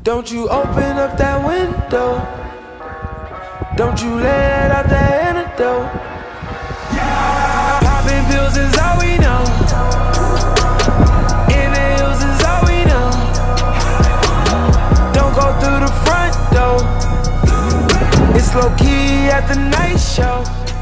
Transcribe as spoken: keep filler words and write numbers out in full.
Don't you open up that window. Don't you let out that antidote. Popping pills is all we know. In the hills is all we know. Don't go through the front door. It's low key at the night show.